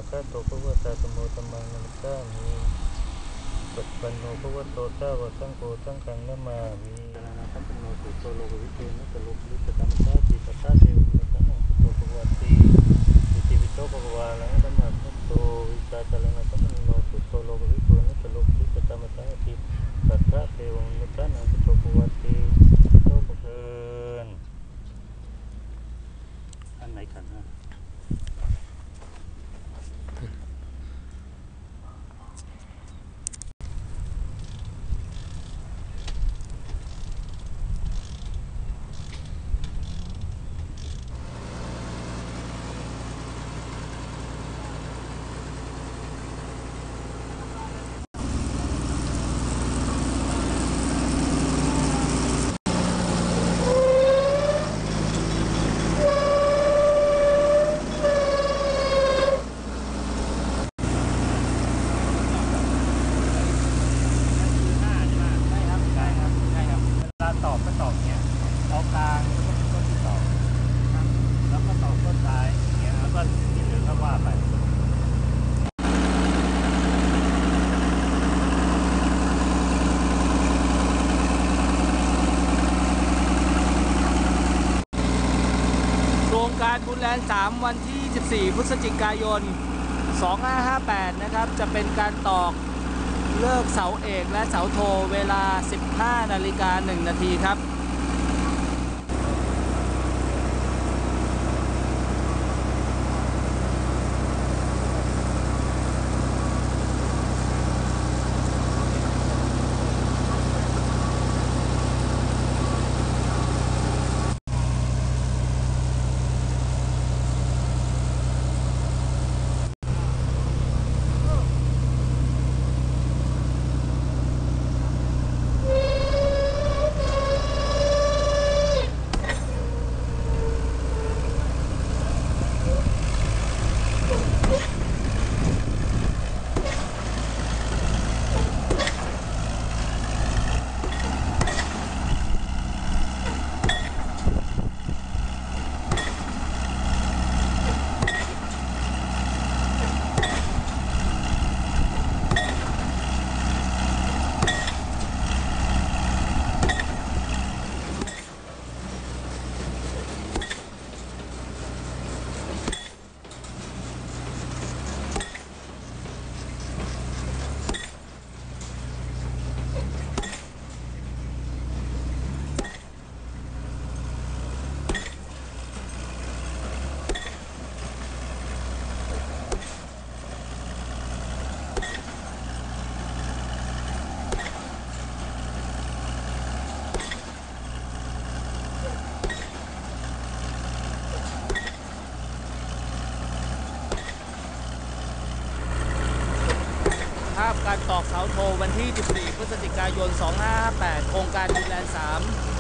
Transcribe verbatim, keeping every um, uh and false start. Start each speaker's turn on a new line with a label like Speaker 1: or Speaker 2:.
Speaker 1: คาโตภะคะวะตาธัมโมธัมมังนัมมัสสามิปัจปันโนภะคะวะโตสาวกสังโฆสังฆังนามามิสรณะสัมปันโนสุโตโลกวิทูนัสสะโลกวิปตัมสสะจิตตะเทวมุตตะนังพุทโธภะคะวะติอิติปิโสภะคะวะอะระหังสัมมาสัมพุทโธวิชาจารณะสัมปันโนสุโตโลกวิทูนัสสะโลกวิปตัมสสะจิตตะเทวมุตตะนังพุทโธภะคะวะติโตภะเทินอันไหนขันธ์ห้าตอบก็ตอบเนี้ยเอากลางแล้วก็ต้นที่ตอบแล้วก็ตอบต้นท้ายอย่างเงี้ยแล้วก็ที่เหลือก็ว่าไปโครงการบุญแลนด์สามวันที่ยี่สิบสี่พฤศจิกายนสองห้าห้าแปดนะครับจะเป็นการตอกเลิกเสาเอกและเสาโทเวลา สิบห้านาฬิกาหนึ่งนาทีครับภาพการตอกเสาโทวันที่ยี่สิบสี่พฤศจิกายนสองห้าห้าแปดโครงการบุญแลนด์สาม